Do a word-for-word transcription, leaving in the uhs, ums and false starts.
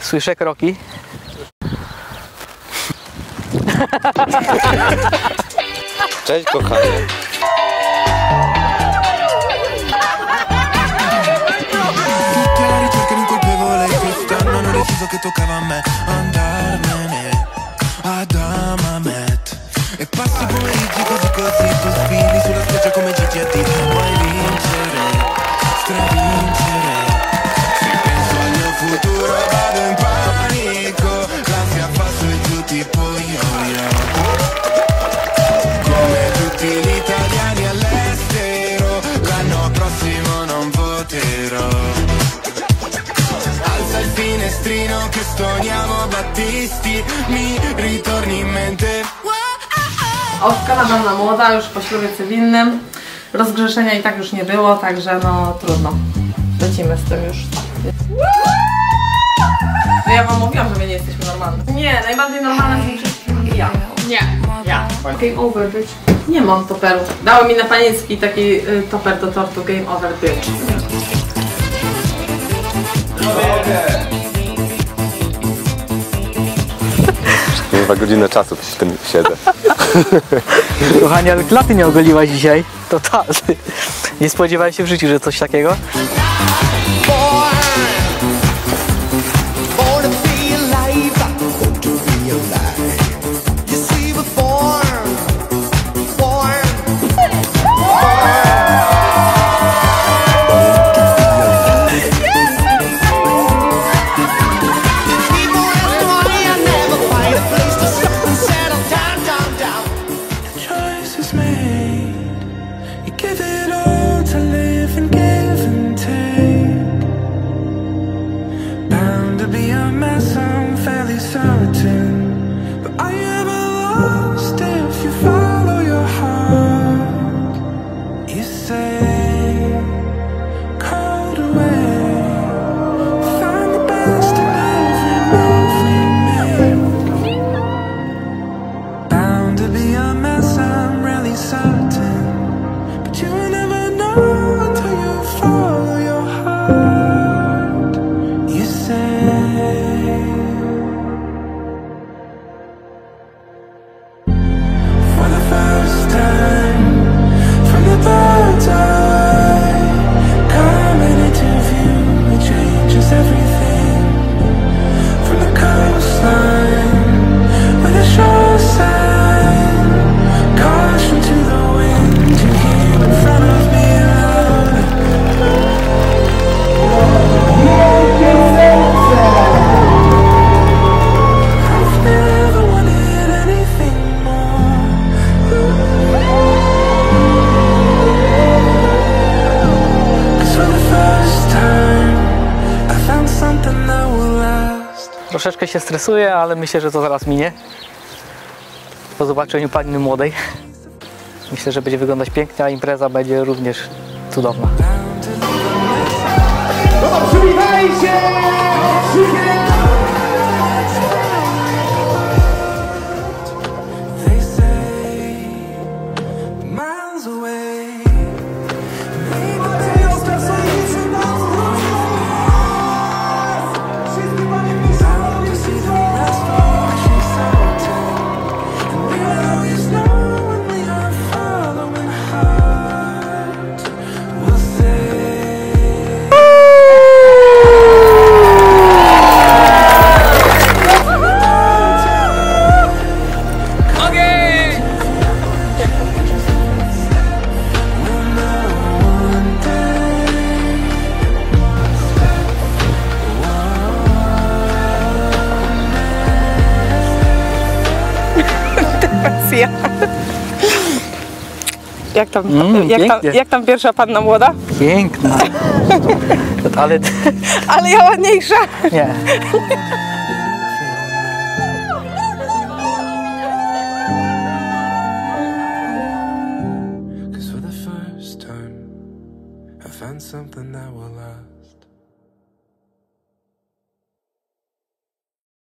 Słyszę kroki. Cześć, kochanie. Che toccava a me andarmene ad Amamet e passi pomeriggi così così tu sfili sulla spiaggia come Gigi e ti vuoi vincere, stravincere. Se penso al mio futuro vado in panico, l'ansia fa su e giù tipo yo-yo. Come tutti gli italiani all'estero, l'anno prossimo non voterò. Il finestrino che stoniamo Battisti mi ritorni in mente. O, Kanada na młoda, już po ślubie cywilnym. Rozgrzeszenia i tak już nie było, także no trudno. Lecimy z tym już. No ja wam mówiłam, że my nie jesteśmy normalne. Nie, najbardziej normalna z nich wszystkich ja. Nie, ja. Game over, bitch. Nie mam toperów. Dało mi na paniecki taki y, toper do tortu game over, bitch. Dwa godziny czasu przy tym siedzę. Kochani, ale klaty nie ogoliłaś dzisiaj. Totalnie. Nie spodziewałem się w życiu, że coś takiego. Troszeczkę się stresuję, ale myślę, że to zaraz minie. Po zobaczeniu panny młodej. Myślę, że będzie wyglądać pięknie, a impreza będzie również cudowna. No, przywitajcie! Jak tam, Mm, jak, tam, jak tam pierwsza panna młoda? Piękna. Ale... Ale ja ładniejsza. Nie. Something that will last.